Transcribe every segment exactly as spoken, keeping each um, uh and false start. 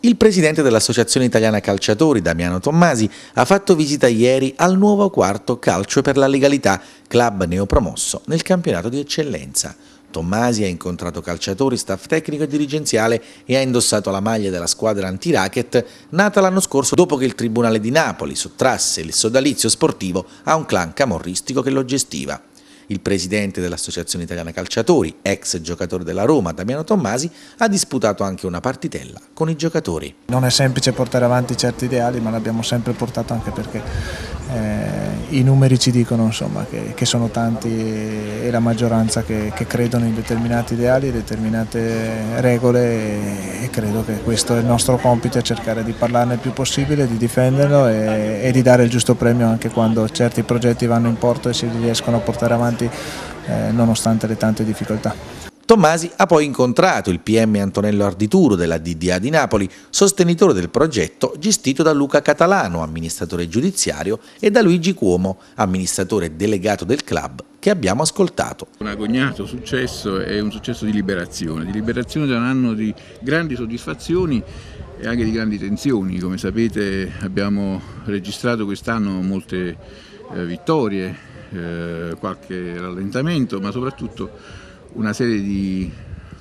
Il presidente dell'Associazione Italiana Calciatori, Damiano Tommasi, ha fatto visita ieri al nuovo quarto Calcio per la Legalità, club neopromosso nel campionato di eccellenza. Tommasi ha incontrato calciatori, staff tecnico e dirigenziale e ha indossato la maglia della squadra anti-racket nata l'anno scorso dopo che il Tribunale di Napoli sottrasse il sodalizio sportivo a un clan camorristico che lo gestiva. Il presidente dell'Associazione Italiana Calciatori, ex giocatore della Roma, Damiano Tommasi, ha disputato anche una partitella con i giocatori. Non è semplice portare avanti certi ideali, ma l'abbiamo sempre portato anche perché eh, i numeri ci dicono insomma, che, che sono tanti e la maggioranza che, che credono in determinati ideali, determinate regole e, e credo che questo è il nostro compito, è cercare di parlarne il più possibile, di difenderlo e, e di dare il giusto premio anche quando certi progetti vanno in porto e si riescono a portare avanti Eh, nonostante le tante difficoltà. Tommasi ha poi incontrato il P M Antonello Ardituro della D D A di Napoli, sostenitore del progetto gestito da Luca Catalano, amministratore giudiziario, e da Luigi Cuomo, amministratore delegato del club, che abbiamo ascoltato. Un agognato successo è un successo di liberazione, di liberazione da un anno di grandi soddisfazioni e anche di grandi tensioni. Come sapete abbiamo registrato quest'anno molte eh, vittorie, Eh, qualche rallentamento, ma soprattutto una serie di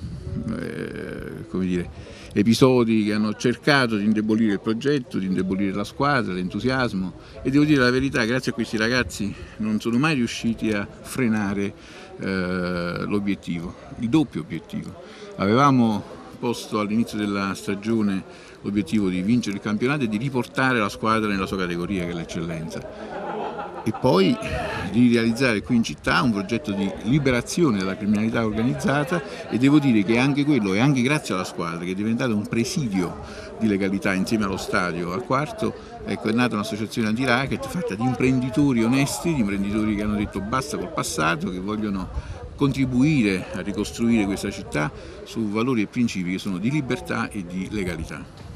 eh, come dire, episodi che hanno cercato di indebolire il progetto, di indebolire la squadra, l'entusiasmo, e devo dire la verità, grazie a questi ragazzi non sono mai riusciti a frenare eh, l'obiettivo, il doppio obiettivo. Avevamo posto all'inizio della stagione l'obiettivo di vincere il campionato e di riportare la squadra nella sua categoria, che è l'eccellenza, e poi di realizzare qui in città un progetto di liberazione dalla criminalità organizzata, e devo dire che anche quello, e anche grazie alla squadra che è diventata un presidio di legalità insieme allo stadio, al quarto, ecco, è nata un'associazione anti-racket fatta di imprenditori onesti, di imprenditori che hanno detto basta col passato, che vogliono contribuire a ricostruire questa città su valori e principi che sono di libertà e di legalità.